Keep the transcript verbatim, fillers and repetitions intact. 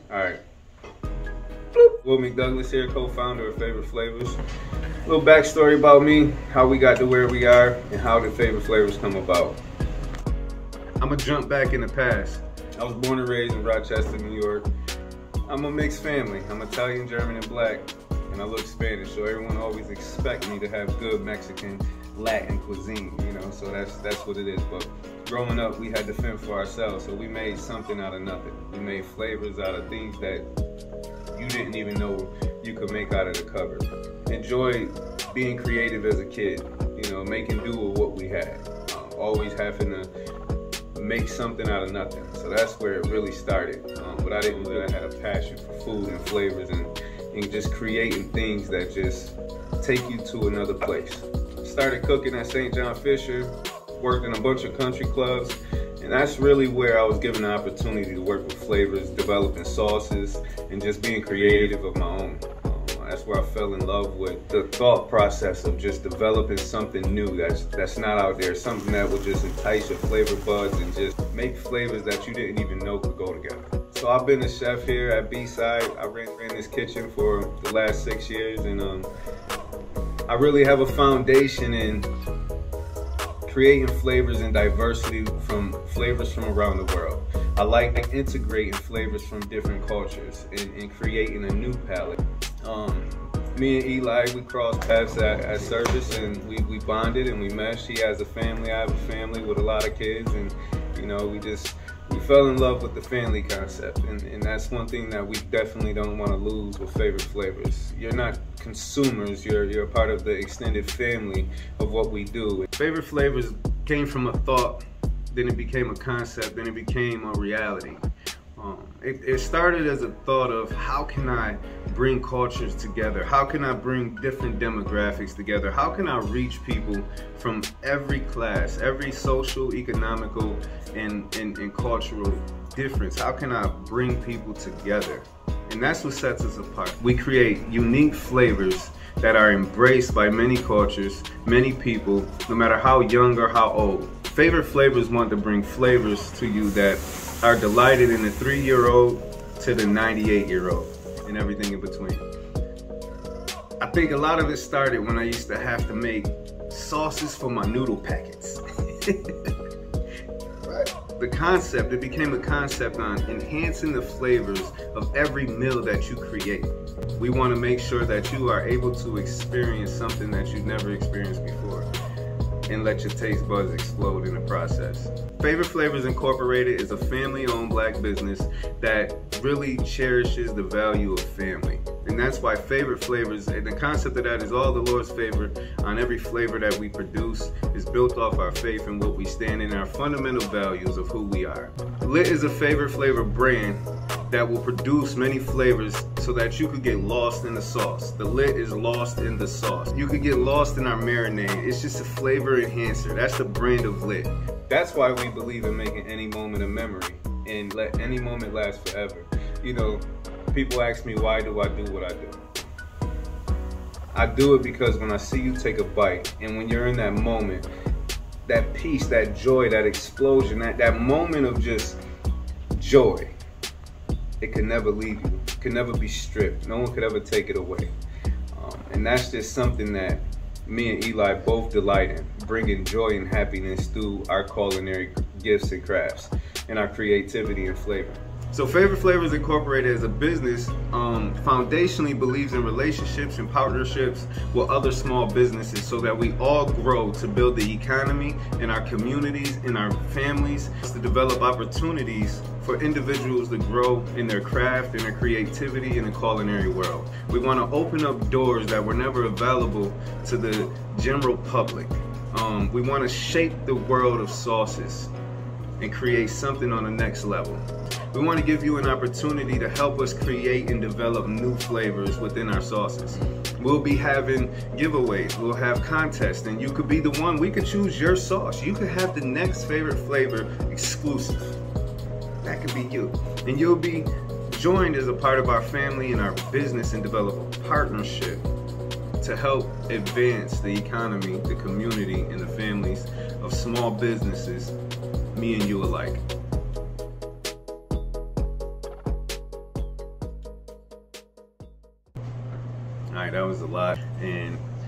All right. Bloop. Will McDouglas here, co-founder of Favorite Flavors. A little backstory about me, how we got to where we are, and how did Favorite Flavors come about. I'm gonna jump back in the past. I was born and raised in Rochester, New York. I'm a mixed family. I'm Italian, German, and black, and I look Spanish, so everyone always expects me to have good Mexican, Latin cuisine, you know, so that's that's what it is. But growing up, we had to fend for ourselves, so we made something out of nothing. We made flavors out of things that you didn't even know you could make out of the cupboard. Enjoyed being creative as a kid, you know, making do with what we had. Uh, always having to make something out of nothing. So that's where it really started. Um, but I didn't really had a passion for food and flavors and, and just creating things that just take you to another place. Started cooking at Saint John Fisher, worked in a bunch of country clubs, and that's really where I was given the opportunity to work with flavors, developing sauces, and just being creative of my own. Um, that's where I fell in love with the thought process of just developing something new that's that's not out there, something that would just entice your flavor buds and just make flavors that you didn't even know could go together. So I've been a chef here at B-Side. I ran, ran this kitchen for the last six years, and um, I really have a foundation in creating flavors and diversity from flavors from around the world. I like integrating flavors from different cultures and, and creating a new palette. Um, me and Eli, we crossed paths at, at Service, and we, we bonded and we meshed. He has a family, I have a family with a lot of kids, and you know, we just, we fell in love with the family concept, and, and that's one thing that we definitely don't want to lose with Favorite Flavors. You're not consumers, you're, you're a part of the extended family of what we do. Favorite Flavors came from a thought, then it became a concept, then it became a reality. Um, it, it started as a thought of how can I bring cultures together? How can I bring different demographics together? How can I reach people from every class, every social, economical, and, and, and cultural difference? How can I bring people together? And that's what sets us apart. We create unique flavors that are embraced by many cultures, many people, no matter how young or how old. Favorite Flavors want to bring flavors to you that are delighted in the three-year-old to the ninety-eight-year-old and everything in between. I think a lot of it started when I used to have to make sauces for my noodle packets. Right. The concept, it became a concept on enhancing the flavors of every meal that you create. We want to make sure that you are able to experience something that you've never experienced before and let your taste buds explode in the process. Favorite Flavors Incorporated is a family-owned black business that really cherishes the value of family. And that's why Favorite Flavors, and the concept of that is all the Lord's favor on every flavor that we produce is built off our faith and what we stand in, our fundamental values of who we are. Lit is a Favorite Flavor brand that will produce many flavors so that you could get lost in the sauce. The Lit is lost in the sauce. You could get lost in our marinade. It's just a flavor enhancer. That's the brand of Lit. That's why we believe in making any moment a memory and let any moment last forever. You know, people ask me, why do I do what I do? I do it because when I see you take a bite and when you're in that moment, that peace, that joy, that explosion, that, that moment of just joy, it can never leave you. It can never be stripped. No one could ever take it away. Um, and that's just something that me and Eli both delight in, bringing joy and happiness through our culinary gifts and crafts and our creativity and flavor. So Favorite Flavors Incorporated as a business um, foundationally believes in relationships and partnerships with other small businesses so that we all grow to build the economy in our communities, in our families, to develop opportunities for individuals to grow in their craft and their creativity in the culinary world. We want to open up doors that were never available to the general public. Um, we want to shape the world of sauces and create something on the next level. We want to give you an opportunity to help us create and develop new flavors within our sauces. We'll be having giveaways, we'll have contests, and you could be the one, we could choose your sauce. You could have the next favorite flavor exclusive. That could be you. And you'll be joined as a part of our family and our business and develop a partnership to help advance the economy, the community, and the families of small businesses, me and you alike. All right, that was a lot. And